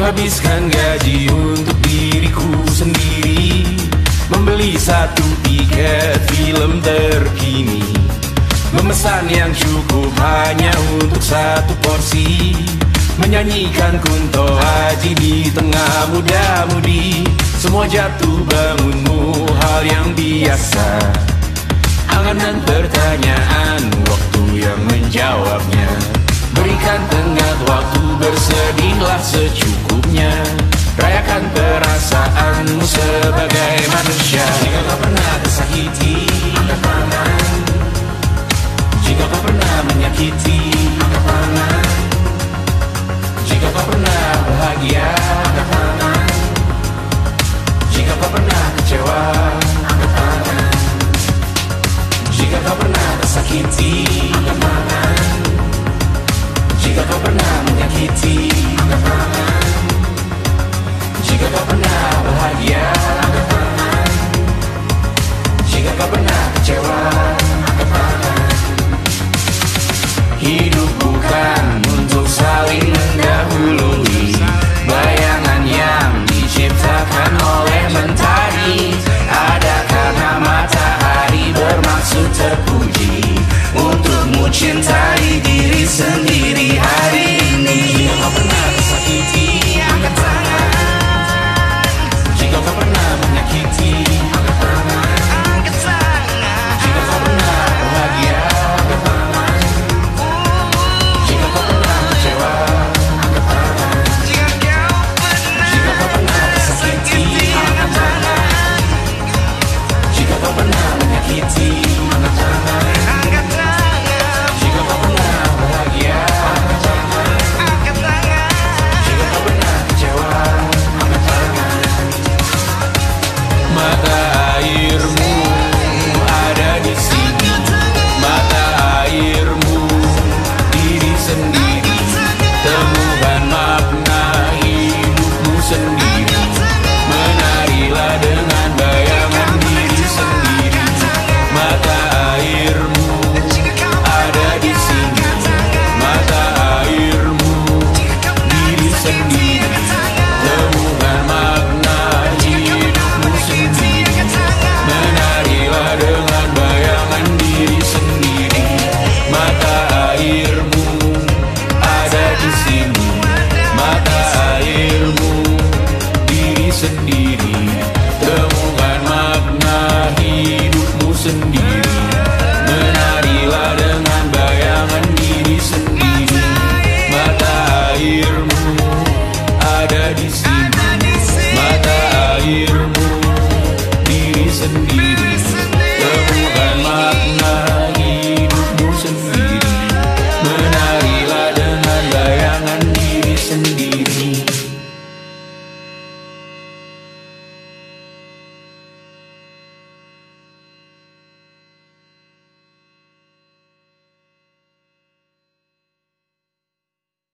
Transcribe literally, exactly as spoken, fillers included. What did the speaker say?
Menghabiskan gaji untuk diriku sendiri, membeli satu tiket film terkini, memesan yang cukup hanya untuk satu porsi, menyanyikan Kunto Aji di tengah muda-mudi. Semua jatuh bangunmu hal yang biasa, angan dan pertanyaan, waktu yang menjawabnya. Berikan tenggat waktu, bersedihlah secukupnya, rayakan perasaanmu sebagai manusia. Jika kau pernah tersakiti, angkat tangan. Jika kau pernah menyakiti, angkat tangan. Jika kau pernah bahagia, angkat tangan. Jika kau pernah kecewa, angkat tangan. Jika kau pernah tersakiti, angkat tangan. Jika kau pernah menyakiti, angkat tangan. Jika kau pernah bahagia, angkat tangan. Jika kau pernah kecewa, angkat tangan. Hidup bukan untuk saling mendahului, bayangan yang diciptakan oleh mentari. Ada karena matahari bermaksud terpuji, untukmu cintai diri sendiri hari ini. Jika kau pernah tersakiti, angkat tangan. Jika kau pernah menyakiti, angkat tangan. Jika kau pernah bahagia, angkat tangan. Jika kau pernah kecewa, angkat tangan. Jika kau pernah tersakiti, angkat tangan. Jika kau pernah menyakiti, angkat tangan. Jika kau pernah bahagia, angkat tangan. Jika kau pernah kecewa, angkat tangan. Mata airmu ada di sini, mata airmu diri sendiri, temukan makna hidupmu sendiri, menarilah dengan bayangan diri sendiri. Mata airmu ada di sini, mata airmu diri sendiri, temukan makna hidupmu sendiri, menarilah dengan bayangan diri sendiri. Mata airmu ada di sini, mata airmu diri sendiri, temukan makna hidupmu sendiri, menarilah dengan bayangan diri sendiri. Mata airmu ada di sini, mata airmu diri sendiri,